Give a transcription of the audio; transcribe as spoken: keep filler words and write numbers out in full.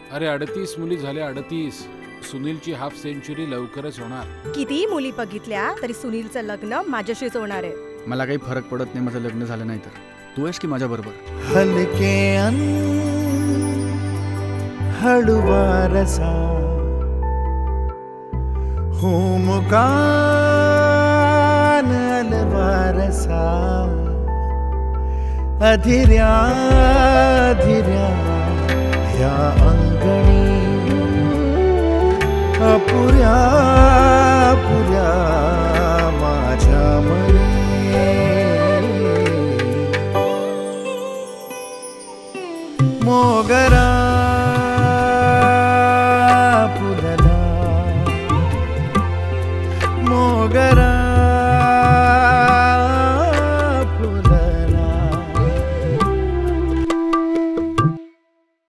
अरे अडतीस मुली झाल्या, अडतीस. सुनीलची हाफ सेंचुरी लवकरच होणार. कितीही मुली बघितल्या तरी सुनीलचं लग्न माझ्याशीच होणार आहे. मला काही फरक पडत नाही माझं लग्न झालं नाही तर. तू आहेस की माझ्या बरोबर. हलके अन हळुवा रसा होमगान अलवारसा अधीर्या अधीर्या या अंगणी अपुऱ्या अपुऱ्या माझ्या मनी मोगरा